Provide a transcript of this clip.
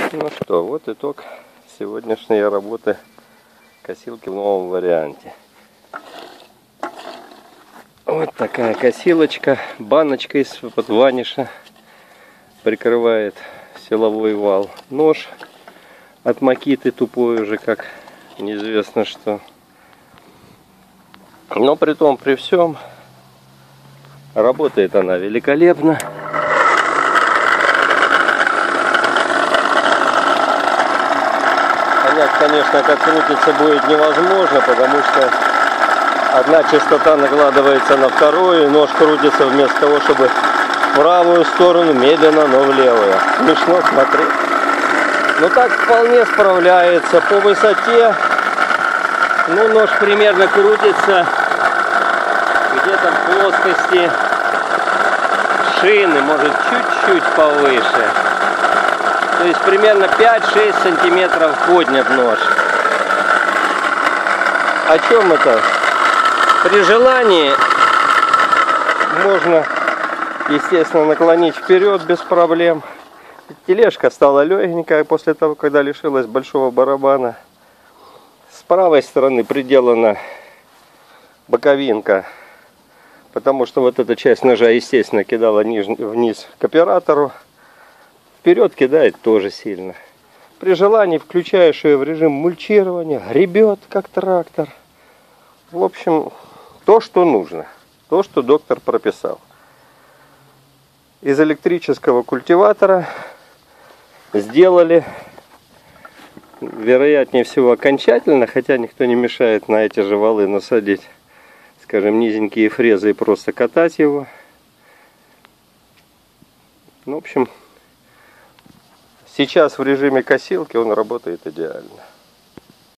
Ну что, вот итог сегодняшней работы косилки в новом варианте. Вот такая косилочка, баночка из-под ваниша прикрывает силовой вал. Нож от Makita тупой уже, как неизвестно что. Но при том, при всем, работает она великолепно. Понять, конечно, как крутится будет невозможно, потому что одна частота накладывается на вторую, и нож крутится вместо того, чтобы в правую сторону, медленно, но в левую. Смешно смотреть. Но так вполне справляется. По высоте, ну, нож примерно крутится где-то в плоскости шины, может чуть-чуть повыше. То есть примерно 5-6 сантиметров поднят нож. О чем это? При желании можно, естественно, наклонить вперед без проблем. Тележка стала легенькая после того, когда лишилась большого барабана. С правой стороны приделана боковинка, потому что вот эта часть ножа, естественно, кидала вниз к оператору. Вперед кидает тоже сильно. При желании включаешь ее в режим мульчирования, гребет как трактор. В общем, то, что нужно, то, что доктор прописал. Из электрического культиватора сделали, вероятнее всего, окончательно, хотя никто не мешает на эти же валы насадить, скажем, низенькие фрезы и просто катать его. Ну, в общем, сейчас в режиме косилки он работает идеально.